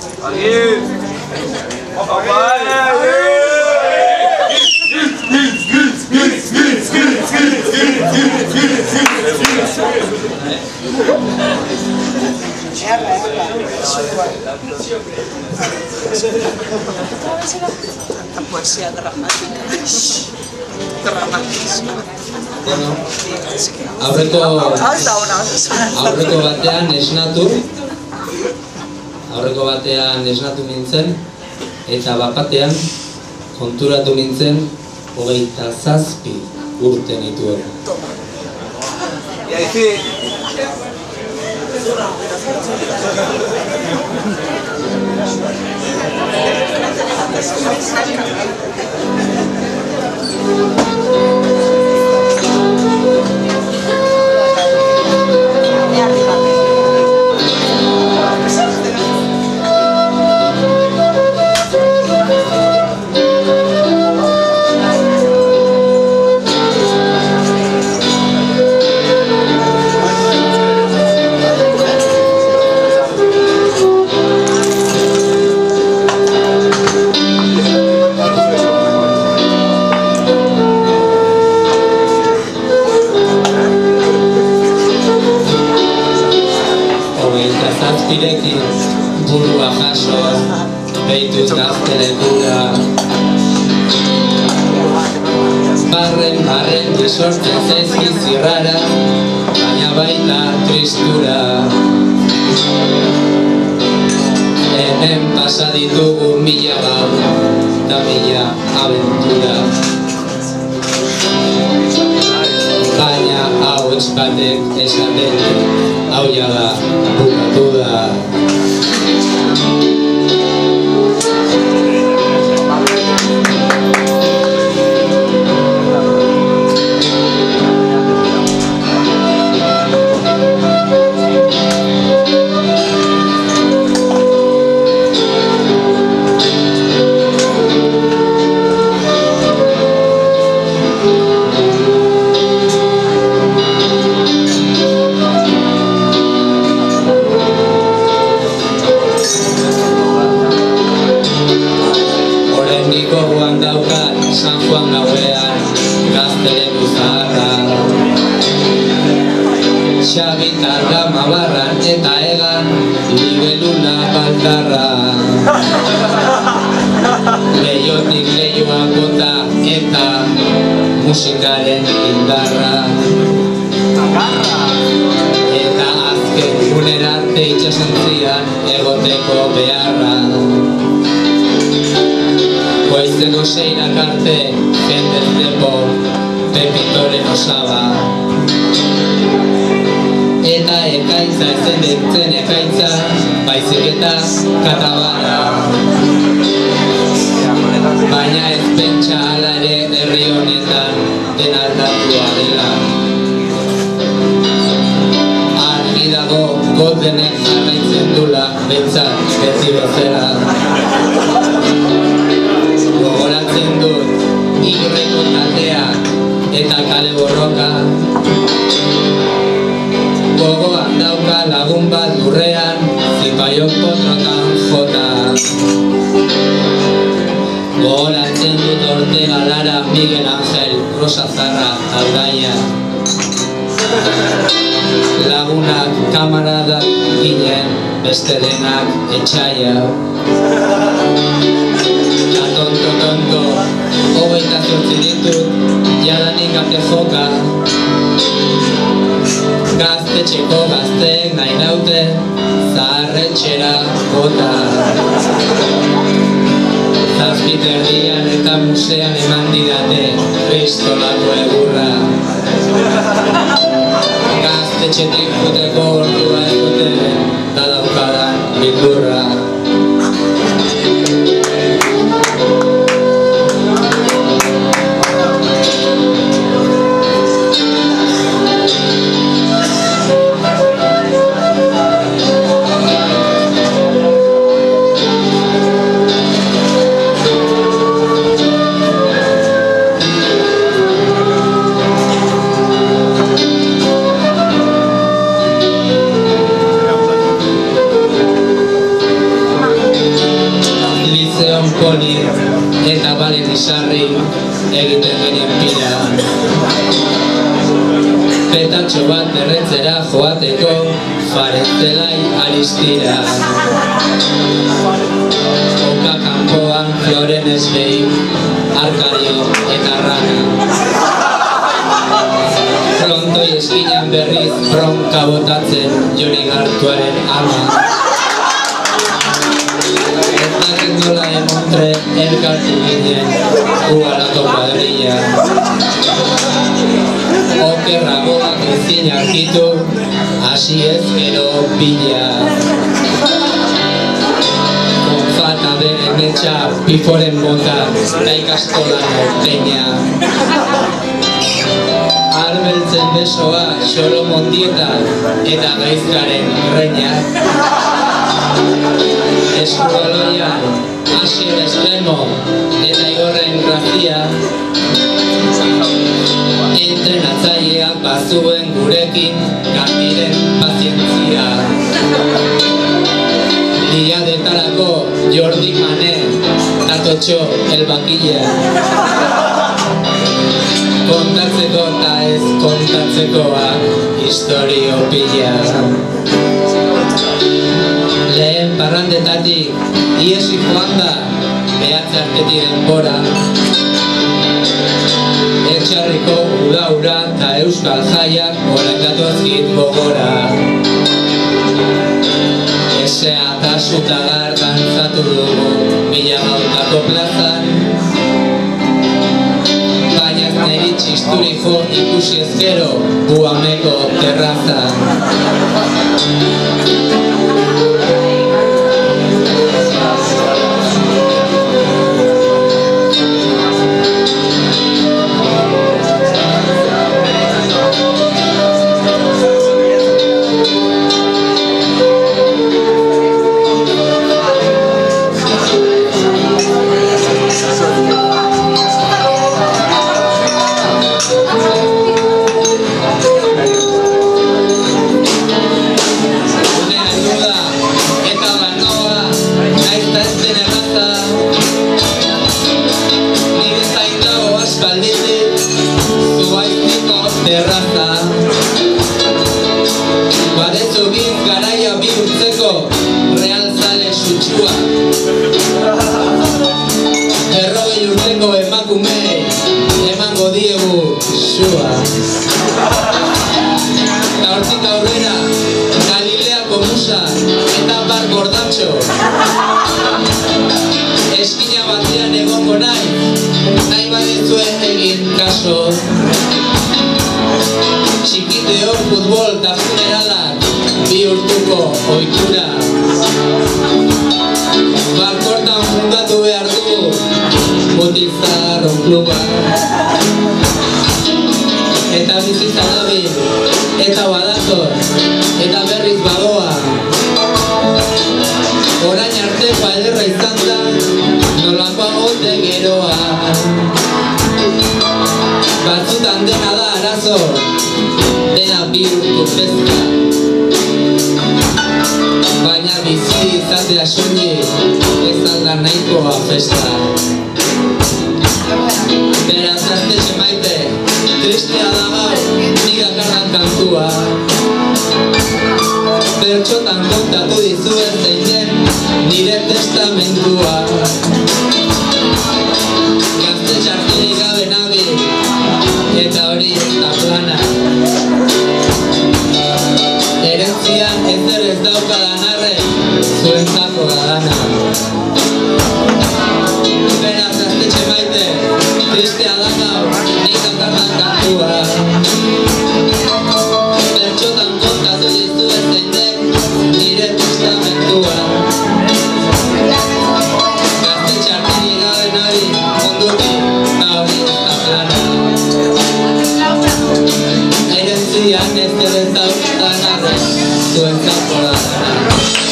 La poesía dramática. Dramatísima. Aurreko batean esnatu nintzen, eta bapatean konturatu nintzen 27 urte nituen. Zazpirekin burua jaso, behituz gaztelekura. Barren disortzen zaizki zirrara, baina baita tristura. Hemen pasa ditugu 1000 gau eta 1000 abentura. Baina hauts batek esaten, hau jada bukatu da. San Juan gauean gazteleku zaharra, Xabitar gama barran eta egan libelula baltarra. Leiotik leioa bota eta musikaren indarra, eta azken gunerarte itxasontzian egoteko beharra. Goizeko 6 arte, jendez lepo, Pepitoren osaba. Eta ekaitza ezen ditzen ekaitza, baizik eta katabara. Baina ez pentsa ala ere herri honetan den aldatua dela. Argi dago gotenek jarraitzen dula, behintzat beti bezala. Gogoratzen dut Igorreko taldeak eta kale borroka. Gogoan dauka lagun bat lurrean, zipaiok potrotan jota. Gogoratzen dut Ortega Lara, Miguel Ángel, Rosa Zarra, Aldaia. Lagunak kamaradak ginen, beste denak etxaia. Tonto, 28 ditut, jadanik ate joka. Gaztetxeko gazteek nahi naute, zaharretxera bota. Zazpiterdian eta musean eman didate, pistolako egurra. Gaztetxetik juteko ordua ez dute, da daukadan bildurra. poni eta balen izarri egiten genien pila. Petatxo bat erretzera joateko farenzelai aristira. Oka kanpoan Floren Esbei, Arkadio eta Rana. Frontoi eskinan berriz bronka botatzen Joni Gartuaren ama. Nola emontre elkartu ginen ugalako kuadrilla. Okerragoak ezin arkitu, hasi ez gero pila. Konfata bere metxa piforen bota, da ikastolan norteña. Arbeltzen besoa Solomon dieta eta gaizkaren reina. Eskubaloian, Asier Estremo eta Igorren Grazia. Entrenatzaileak bazuen gurekin Gartiren pazientzia. Liadetarako Jordi Mane, Tatotxo El Bakilla. Kontatzeko eta ez kontatzekoa historio pila. Lehen parrandetatik iesi joan da behatze artetik denbora. Etxarriko ura eta euskal jaiak horrek datozkit gogora. Esea eta zutagar dantzatu dugu mila gautako plazan. Baina niri txisturi jo ikusi ezkero Buameko terrazan. Eskina batean egongo nahi badezuen egin kaso. Txikiteok futbol eta funeralak bihurtuko ohitura. Barkortan fundatu behar du Mutilzarro kluba. Eta bizitza dabil, eta badator, eta berriz badoa. Orain arteko ederra izan da, nolakoa gote geroa. Batzutan dena da arazo, dena bihurtu festa. Baina bizi izatea soilik, ez alda nahikoa festa. Beraz gaztetxe maite, tristea da gaur, nik akardan kantua. Pertsotan kontatu dizuen zein den nire testamentua. Gaztetxe arterik gabe nabil, eta hori ez da plana. Herentzian ezer ez daukadan arren, zuentzako da dana. Beraz gaztetxe maite, tristea da gaur, nik akardan kantua. Pertsotan kontatu dizuen zein den nire testamentua. Gaztetxe arterik gabe nabil, ondutik, eta hori ez da plana. Herentzian ezer ez daukadan arren, zuentzako da dana.